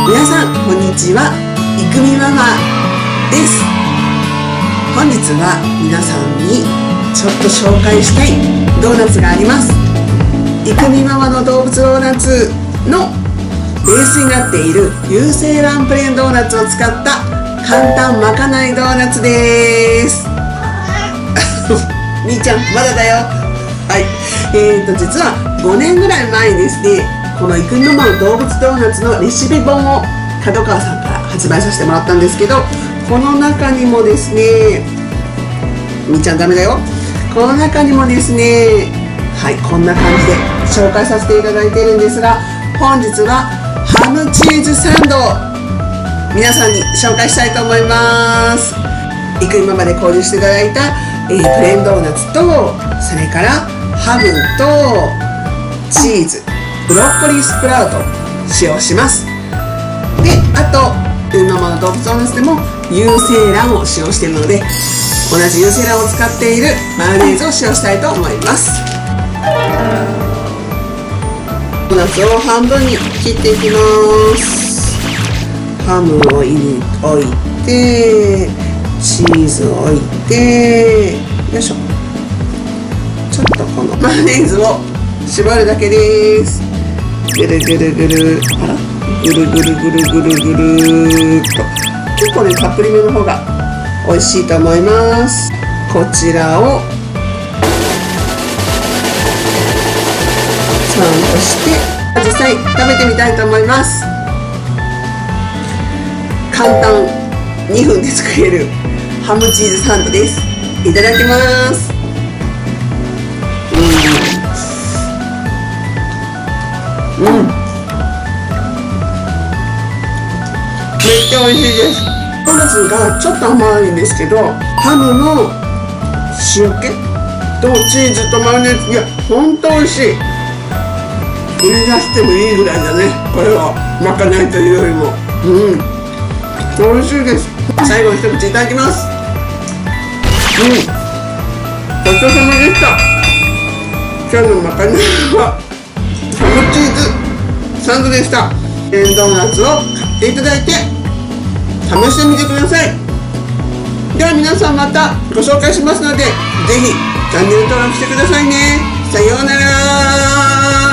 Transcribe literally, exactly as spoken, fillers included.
皆さんこんにちは、いくみママです。本日は皆さんにちょっと紹介したいドーナツがあります。いくみママの動物ドーナツのベースになっている有精卵プレーンドーナツを使った簡単まかないドーナツです。みーちゃんまだだよ。はい、えーと実はごねんぐらい前にですね、このいくみママの動物ドーナツのレシピ本を角川さんから発売させてもらったんですけど、この中にもですね、みーちゃんダメだよ。この中にもですね、はい、こんな感じで紹介させていただいているんですが、本日はハムチーズサンドを皆さんに紹介したいと思います。いくみママで購入していただいた、えー、プレーンドーナツと、それからハムとチーズ、ブロッコリースプラウトを使用します。で、あといくみママの動物ドーナツでも有精卵を使用しているので、同じ有精卵を使っているマヨネーズを使用したいと思います。ドーナツを半分に切っていきます。ハムを入れ置いて、チーズを置いて、よいしょ。ちょっとこのマヨネーズを絞るだけです。ぐるぐるぐる、あら、ぐるぐるぐるぐるぐるっと。結構ね、たっぷりめの方が美味しいと思います。こちらをサンドして実際食べてみたいと思います。簡単にふんで作れるハムチーズサンドです。いただきます。うん、うん、めっちゃ美味しいです。ドーナツがちょっと甘いんですけど、ハムの塩気とチーズとマヨネーズが本当美味しい。売り出してもいいぐらいだね、これは。まかないというよりも、うん、美味しいです。最後に一口いただきます。うん、ごちそうさまでした。今日のまかないはハムチーズサンドでした。プレーンドーナツを買っていただいて試してみてください。では皆さんまたご紹介しますので、ぜひチャンネル登録してくださいね。さようなら。